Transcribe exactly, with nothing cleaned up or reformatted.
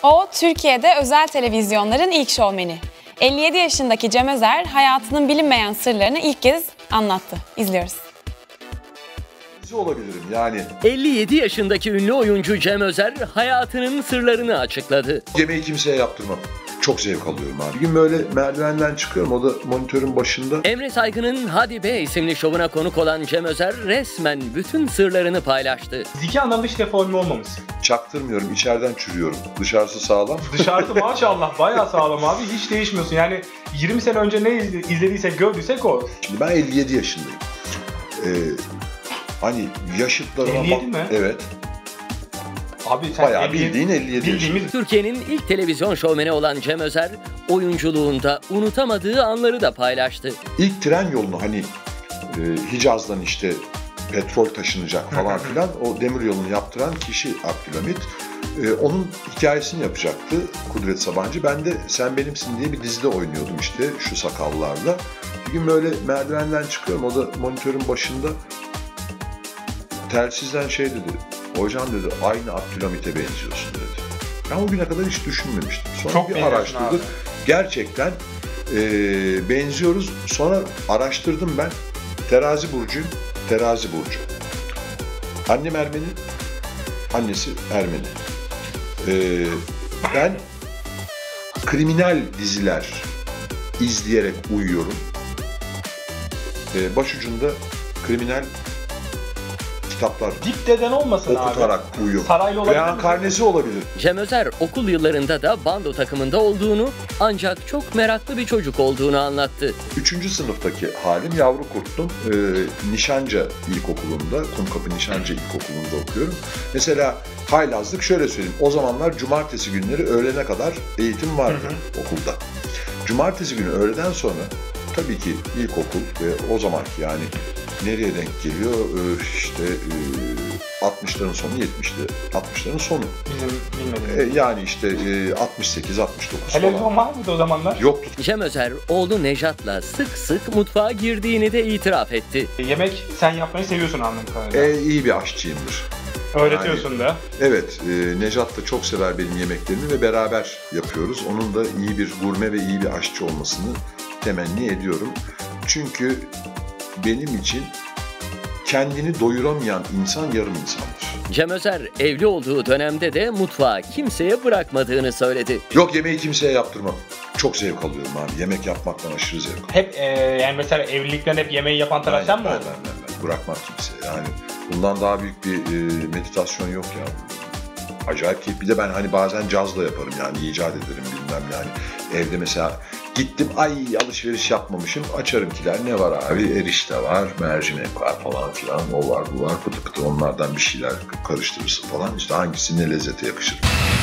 O, Türkiye'de özel televizyonların ilk şovmeni. elli yedi yaşındaki Cem Özer, hayatının bilinmeyen sırlarını ilk kez anlattı. İzliyoruz. Olabilirim yani. elli yedi yaşındaki ünlü oyuncu Cem Özer hayatının sırlarını açıkladı. Yemeği kimseye yaptırmam. Çok zevk alıyorum abi. Bir gün böyle merdivenden çıkıyorum, o da monitörün başında. Emre Saygı'nın Hadi Be isimli şovuna konuk olan Cem Özer resmen bütün sırlarını paylaştı. Fiziki anlamda hiç deforme olmamışsın. Çaktırmıyorum, içeriden çürüyorum. Dışarısı sağlam. Dışarısı maşallah bayağı sağlam abi, hiç değişmiyorsun. Yani yirmi sene önce ne izlediysek, gördüysek o. Şimdi ben elli yedi yaşındayım. Ee, hani yaşıtlarıma... elli yedi mi? Evet. Abi sen bayağı elli yedi, bildiğin elli yedi bildiğimiz... yaşında. Türkiye'nin ilk televizyon şovmeni olan Cem Özer, oyunculuğunda unutamadığı anları da paylaştı. İlk tren yolunu hani e, Hicaz'dan işte petrol taşınacak falan filan, o demir yolunu yaptıran kişi Abdülhamit. E, onun hikayesini yapacaktı Kudret Sabancı. Ben de Sen Benimsin diye bir dizide oynuyordum işte şu sakallarla. Bir gün böyle merdivenden çıkıyorum, o da monitörün başında telsizden şey dedi. Hocam dedi, aynı Abdülhamit'e benziyorsun dedi. Ben o güne kadar hiç düşünmemiştim. Sonra Çok bir araştırdık. Gerçekten e, benziyoruz. Sonra araştırdım ben. Terazi burcuyum. Terazi burcu. Annem Ermeni, annesi Ermeni. E, ben kriminal diziler izleyerek uyuyorum. E, başucunda kriminal kitaplar Dipdeden olmasın okutarak abi. uyuyor. Saraylı olabilir. Reenkarnesi olabilir. Cem Özer okul yıllarında da bando takımında olduğunu, ancak çok meraklı bir çocuk olduğunu anlattı. Üçüncü sınıftaki halim yavru kurttum. Ee, Nişanca İlkokulu'nda, Kumkapı Nişanca İlkokulu'nda okuyorum. Mesela haylazlık şöyle söyleyeyim. O zamanlar cumartesi günleri öğlene kadar eğitim vardı hı hı. okulda. Cumartesi günü öğleden sonra tabii ki ilkokul ve o zamanki yani nereye denk geliyor? Ee, işte e, altmışların sonu, yetmişli altmışların sonu. Bizim bilmediğimiz. Ee, yani işte e, altmış sekiz altmış dokuz televizyon falan. var mıydı o zamanlar? Yoktu. Cem Özer oğlu Nejat'la sık sık mutfağa girdiğini de itiraf etti. Yemek sen yapmayı seviyorsun anladığım kadarıyla. Ee, iyi bir aşçıyımdır. Öğretiyorsun yani, da. Evet, e, Nejat da çok sever benim yemeklerimi ve beraber yapıyoruz. Onun da iyi bir gurme ve iyi bir aşçı olmasını temenni ediyorum. Çünkü benim için kendini doyuramayan insan yarım insandır. Cem Özer evli olduğu dönemde de mutfağı kimseye bırakmadığını söyledi. Yok, yemeği kimseye yaptırmam. Çok zevk alıyorum abi. Yemek yapmaktan aşırı zevk alıyorum. Hep e, yani mesela evlilikten hep yemeği yapan taraf sen mi ben, oldun? ben, ben, ben. Bırakmam kimseye. Yani bundan daha büyük bir e, meditasyon yok ya. Acayip keyif. Bir de ben hani bazen cazla yaparım yani, icat ederim bilmem yani. Evde mesela gittim, ay alışveriş yapmamışım, açarım kiler, ne var abi? Erişte var, mercimek var falan filan, o var bu var, pıtı pıtı onlardan bir şeyler karıştırırsın falan. İşte hangisi ne lezzete yakışır.